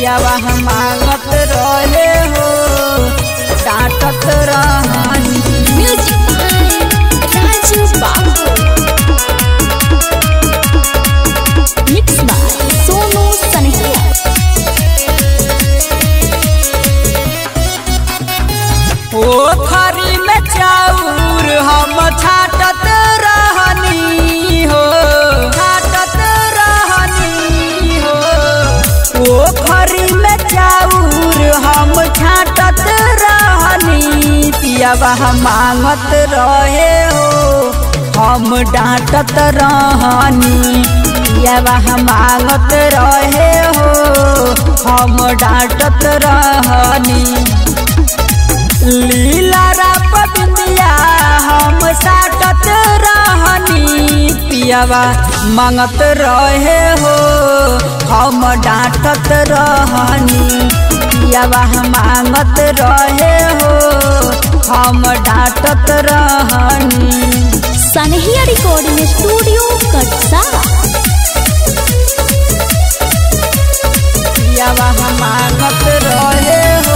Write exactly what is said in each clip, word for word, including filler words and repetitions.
पियावा मांगत रहे हो डांटत रहनी। म्यूजिक राजू बाबू, मिक्स बाय सोनू सनहिया। पोखरी में चाउर हम छाटत रहनी हो छाटत रहनी हो। पोखरी में चाउर हम छाटत रहनी पियावा मांगत रहे हो हम डांटत रहनी। पियावा मांगत रहे हो हम डांटत रहनी। लीला राप बिंदिया हम साटत रहनी पियावा मांगत रहे हो हम डांटत रहनी। पियावा मांगत रहे हो हम डांटत रहनी। सनहिया रिकॉर्डिंग स्टूडियो कटसा। पियावा मांगत रहे हो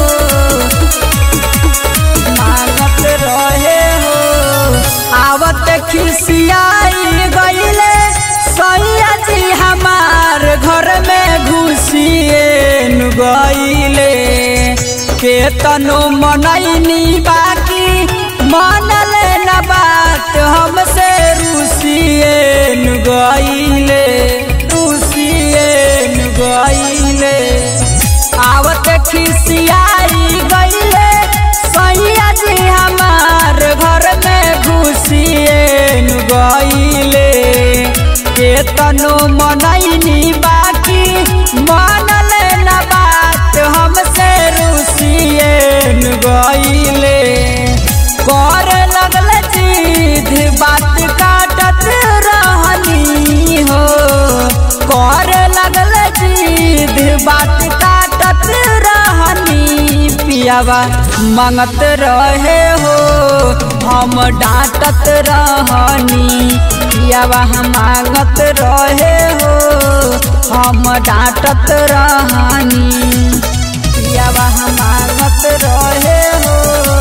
मांगत रहे हो। आवत खिसियाई गईले सैया जी हमार घर में घुसिए गईले। केतनो मनैनी बाकी मनले न बात हमसे रुसिए गईले रुसिए गईले। आवत खिसियाई गईले सैया जी हमार घर में घुसिए गईले। केतनो मनैनी बाकी मनले न बात हमसे रुसिए गईले। कर लगल जिद बात काटत रहनी हो कर लगल जिद बात काटत रहनी पियावा मांगत रहे हो हम डांटत रहनी। पियावा मांगत रहे हो हम डांटत रहनी। पियावा मांगत रहे हो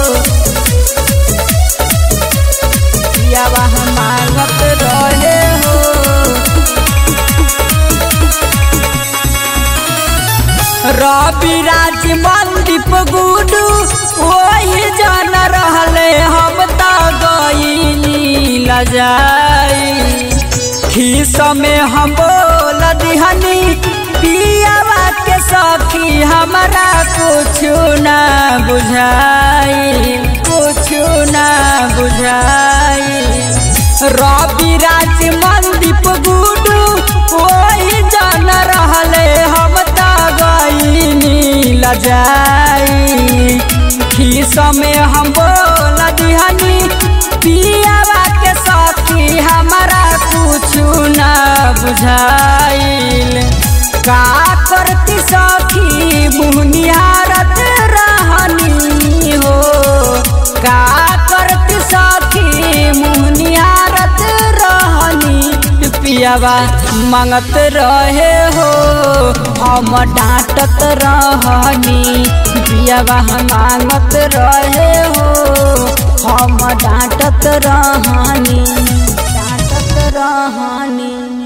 पियावा मांगत रहे हो। रवि राज मनदीप गुडू वही जन रहले हम त गईनी लजाई। खीस में हम बोल दिहनी पियावा के सखी हमारा कुछ ना बुझाई कुछ ना बुझाई। रवि राज मनदीप गुडू वही जन रहले हम त गईनी लजाई। खीस में हम बोल दिहनी पियावा के सखी हमारा कुछ ना बुझाइल। का करती सखी मुहनिहारत रहनी हो का करती सखी मुहनिहारत रहनी। पियावा मांगत रहे हो हम डांटत रहनी। पियावा मांगत रहे हो हम डांटत रहनी डांटत रहनी।